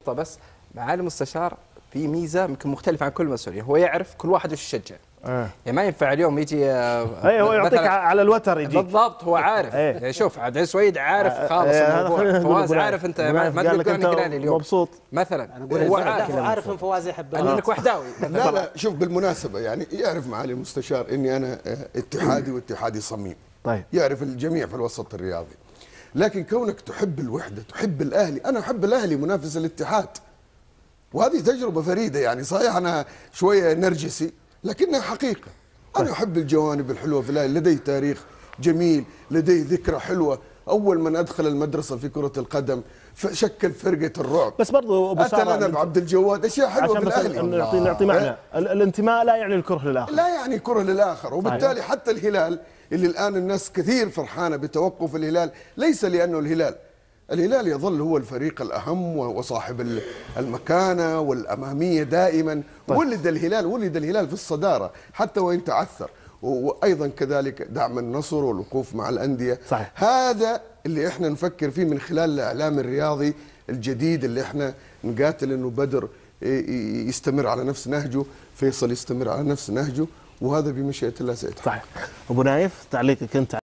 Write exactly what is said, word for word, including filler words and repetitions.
بس معالي المستشار في ميزه يمكن مختلفه عن كل المسؤولين، هو يعرف كل واحد وش يشجع. آه. يعني ما ينفع اليوم يجي اي هو يعطيك على الوتر يجيك بالضبط، هو عارف. ايه. يعني شوف عبد العزيز سويد عارف خالص ايه الموضوع. فواز عارف انت ما تقول عن هلالي اليوم مبسوط مثلا، هو عارف عارف ان فواز يحب انك وحداوي. لا لا شوف بالمناسبه يعني يعرف معالي المستشار اني انا اتحادي واتحادي صميم. طيب يعرف الجميع في الوسط الرياضي، لكن كونك تحب الوحده تحب الاهلي، انا احب الاهلي منافس الاتحاد، وهذه تجربه فريده. يعني صحيح انا شويه نرجسي لكنها حقيقه. انا احب الجوانب الحلوه في الاهلي، لديه تاريخ جميل، لديه ذكرى حلوه. اول من ادخل المدرسه في كره القدم شكل فرقه الرعب، بس برضه ابو اتى لنا بعبد الجواد، اشياء حلوه في الاهلي. عشان نعطي نعطي معنى الانتماء لا يعني الكره للاخر، لا يعني كره للاخر. وبالتالي حتى الهلال اللي الان الناس كثير فرحانه بتوقف الهلال، ليس لانه الهلال الهلال يظل هو الفريق الأهم وصاحب المكانة والأمامية دائما. طيب. ولد الهلال ولد الهلال في الصدارة حتى وإن تعثر، وأيضا كذلك دعم النصر والوقوف مع الأندية. صحيح. هذا اللي احنا نفكر فيه من خلال الإعلام الرياضي الجديد اللي احنا نقاتل انه بدر يستمر على نفس نهجه، فيصل يستمر على نفس نهجه، وهذا بمشيئة الله سيتحقق. صحيح. أبو نايف تعليقك أنت